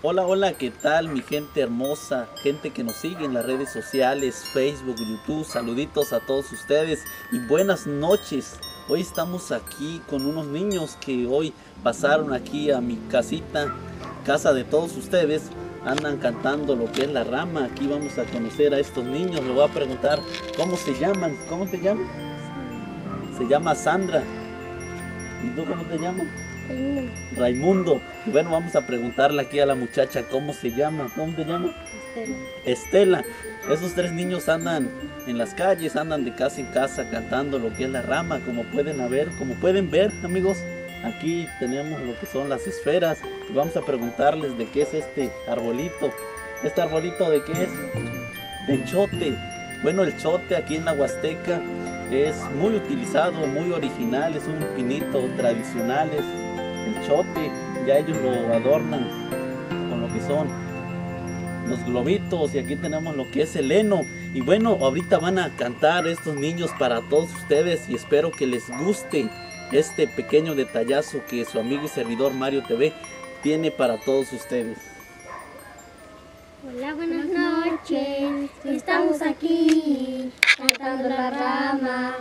Hola, hola, ¿qué tal mi gente hermosa? Gente que nos sigue en las redes sociales, Facebook, YouTube, saluditos a todos ustedes y buenas noches. Hoy estamos aquí con unos niños que hoy pasaron aquí a mi casita, casa de todos ustedes. Andan cantando lo que es la rama. Aquí vamos a conocer a estos niños. Le voy a preguntar cómo se llaman. ¿Cómo te llamas? Se llama Sandra. ¿Y tú cómo te llamas? Raimundo. Y bueno, vamos a preguntarle aquí a la muchacha cómo se llama. ¿Cómo te llamas? Estela. Esos tres niños andan en las calles, andan de casa en casa cantando lo que es la rama. Como pueden ver, amigos, aquí tenemos lo que son las esferas. Y vamos a preguntarles de qué es este arbolito. ¿Este arbolito de qué es? De chote. Bueno, el chote aquí en la Huasteca es muy utilizado, muy original. Es un pinito tradicional. El chote, ya ellos lo adornan con lo que son los globitos, y aquí tenemos lo que es el heno. Y bueno, ahorita van a cantar estos niños para todos ustedes y espero que les guste este pequeño detallazo que su amigo y servidor Mario TV tiene para todos ustedes. Hola, buenas noches, estamos aquí cantando la rama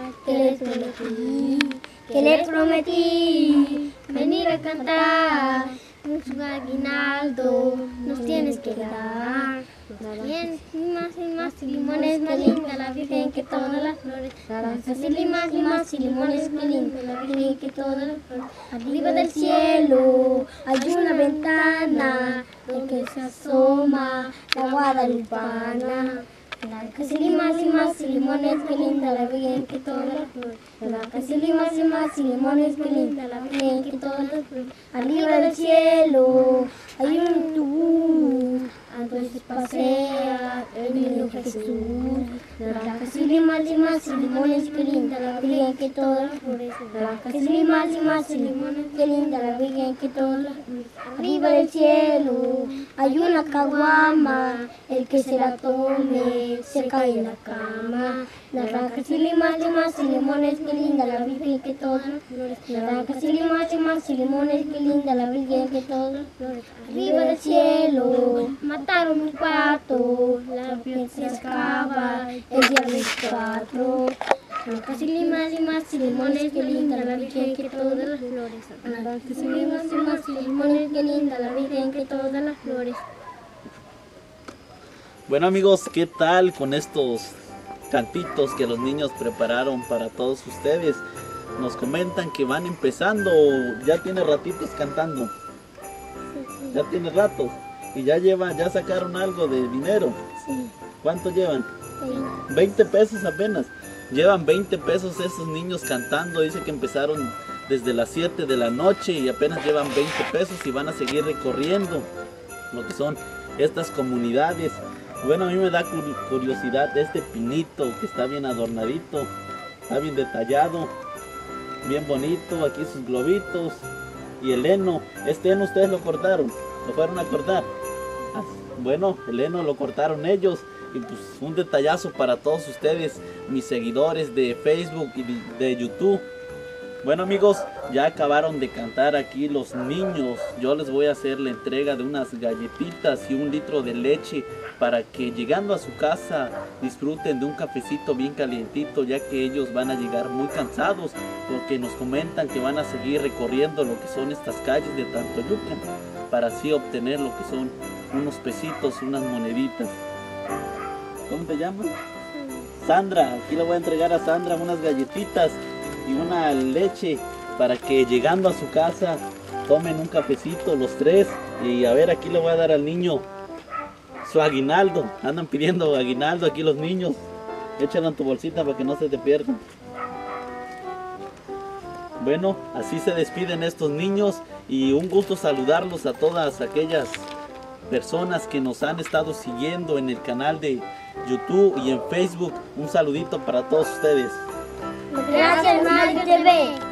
que les prometí venir a cantar. Un aguinaldo nos tienes que dar. Bien, y más limones, más linda la Virgen que todas las flores. Naranjas y más limones, más linda la Virgen que todas las flores. Arriba del cielo hay una ventana en que se asoma la guadalupana. Naranjas y más limones, qué linda la Virgen que todas las flores. Naranjas y más limones, qué linda la Virgen que todas las flores. Arriba del cielo hay un tubú, entonces pasea el niño Jesús. Naranjas y más limones, qué linda la Virgen que todas las flores. Naranjas y más limones, qué linda la Virgen que todas las flores. Arriba del cielo hay una caguama, el que se la tome se cae en la cama. Naranjas y limones, qué linda la Virgen que todas las flores. Naranjas y más limones, qué linda la Virgen que todas las flores. Arriba del cielo mataron un pato, la Virgen se escapa el día 24. Naranjas y más limones, qué linda la Virgen que todas las flores. Naranjas y más limones, qué linda la Virgen que todas las flores. Bueno, amigos, ¿qué tal con estos cantitos que los niños prepararon para todos ustedes? Nos comentan que van empezando, ya tiene ratitos cantando. Ya tiene rato. Y ya sacaron algo de dinero. Sí. ¿Cuánto llevan? 20 pesos apenas. Llevan 20 pesos esos niños cantando. Dice que empezaron desde las 7 de la noche y apenas llevan 20 pesos y van a seguir recorriendo lo que son estas comunidades. Bueno, a mí me da curiosidad este pinito que está bien adornadito, está bien detallado, bien bonito. Aquí sus globitos y el heno. Este heno ustedes lo cortaron, lo fueron a cortar. Bueno, el heno lo cortaron ellos. Y pues un detallazo para todos ustedes, mis seguidores de Facebook y de YouTube. Bueno, amigos, ya acabaron de cantar aquí los niños. Yo les voy a hacer la entrega de unas galletitas y 1 litro de leche para que llegando a su casa disfruten de un cafecito bien calientito, ya que ellos van a llegar muy cansados porque nos comentan que van a seguir recorriendo lo que son estas calles de Tantoyuca para así obtener lo que son unos pesitos, unas moneditas. ¿Cómo te llamas? Sandra. Aquí le voy a entregar a Sandra unas galletitas y una leche para que llegando a su casa tomen un cafecito los tres. Y a ver, aquí le voy a dar al niño su aguinaldo. Andan pidiendo aguinaldo aquí los niños. Échalo en tu bolsita para que no se te pierda. Bueno, así se despiden estos niños y un gusto saludarlos a todas aquellas personas que nos han estado siguiendo en el canal de YouTube y en Facebook. Un saludito para todos ustedes. Gracias, Mario TV.